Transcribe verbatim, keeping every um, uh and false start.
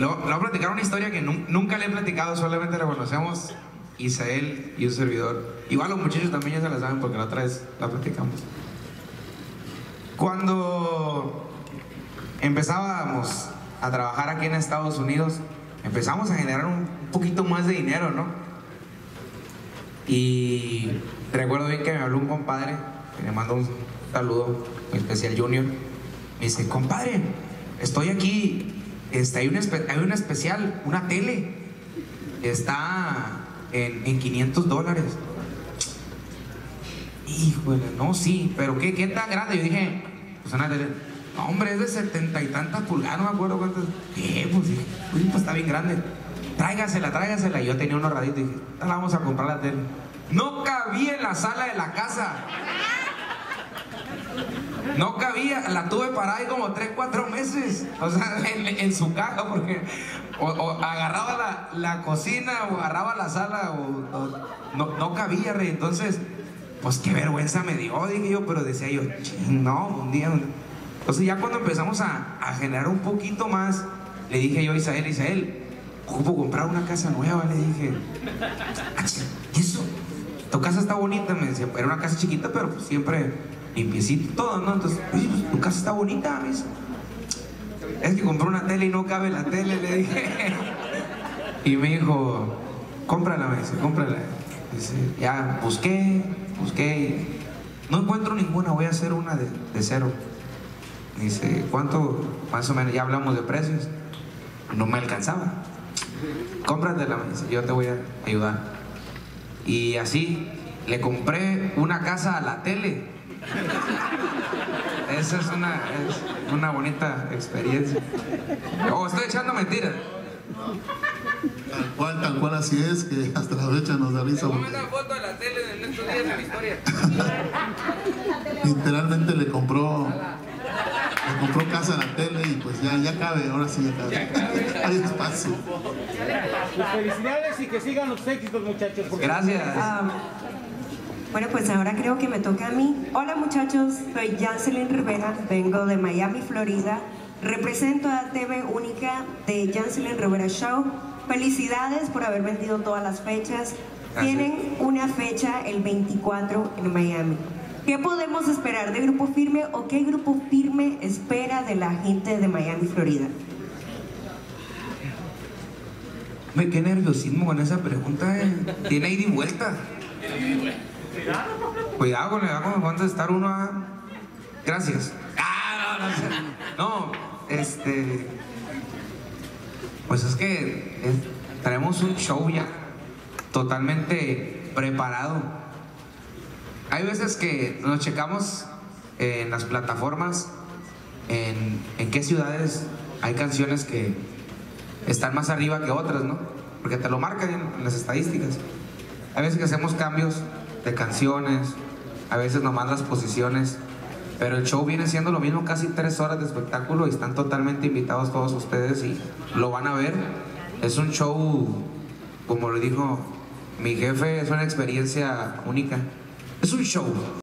Le voy a platicar una historia que nu nunca le he platicado, solamente la conocemos Isael y un servidor. Igual los muchachos también ya se la saben porque la otra vez la platicamos. Cuando empezábamos a trabajar aquí en Estados Unidos, empezamos a generar un poquito más de dinero, ¿no? Y recuerdo bien que me habló un compadre, que me mandó un saludo muy especial, Junior. Me dice, compadre, estoy aquí. Este, hay, un hay una especial, una tele, está en, en quinientos dólares. Híjole, no, sí, pero ¿qué, qué tan grande? Yo dije, pues una tele, no, hombre, es de setenta y tantas pulgadas, no me acuerdo cuántas. ¿Qué? Pues sí, pues está bien grande. Tráigasela, tráigasela. Y yo tenía un ahorradito y dije, la vamos a comprar la tele. No cabía en la sala de la casa. No cabía, la tuve parada ahí como tres, cuatro meses. O sea, en, en su caja, porque o, o agarraba la, la cocina o agarraba la sala o, o no, no cabía, rey. Entonces, pues qué vergüenza me dio, dije yo, pero decía yo, ching, no, un día. Un... Entonces ya cuando empezamos a, a generar un poquito más, le dije yo a Isael, Isael, ocupo comprar una casa nueva, le dije. ¿Y eso? Tu casa está bonita, me decía, era una casa chiquita, pero pues siempre limpiecito todo, ¿no? Entonces, oye, pues tu casa está bonita, me dice. Es que compré una tele y no cabe la tele, le dije. Y me dijo, cómprala, me dice, cómprala. Dice, ya, busqué, busqué, no encuentro ninguna, voy a hacer una de, de cero. Dice, ¿cuánto? Más o menos, ya hablamos de precios. No me alcanzaba. Cómpratela, me dice, yo te voy a ayudar. Y así, le compré una casa a la tele. Esa es una, es una bonita experiencia. Oh, estoy echando mentiras. Tal cual, tal cual, así es, que hasta la fecha nos da risa. Voy a mandar foto de la tele en estos días de mi historia. Literalmente le compró le compró casa a la tele y pues ya, ya cabe, ahora sí ya cabe. Ya cabe. Hay espacio. Pues felicidades y que sigan los éxitos, muchachos. Gracias. Um, bueno, pues ahora creo que me toca a mí. Hola muchachos, soy Jancelyn Rivera, vengo de Miami, Florida. Represento a T V Única de Jancelyn Rivera Show. Felicidades por haber vendido todas las fechas. Gracias. Tienen una fecha el veinticuatro en Miami. ¿Qué podemos esperar de Grupo Firme o qué Grupo Firme espera de la gente de Miami, Florida? Me qué nerviosismo con esa pregunta, eh. Tiene ida y vuelta. Cuidado con la edad cuando va a contestar uno a... Gracias. Ah, no, no, no, este... Pues es que es... traemos un show ya totalmente preparado. Hay veces que nos checamos en las plataformas en, en qué ciudades hay canciones que están más arriba que otras, ¿no? Porque te lo marcan en las estadísticas. Hay veces que hacemos cambios de canciones, a veces nomás las posiciones, pero el show viene siendo lo mismo, casi tres horas de espectáculo y están totalmente invitados todos ustedes y lo van a ver. Es un show, como lo dijo mi jefe, es una experiencia única. Es un show.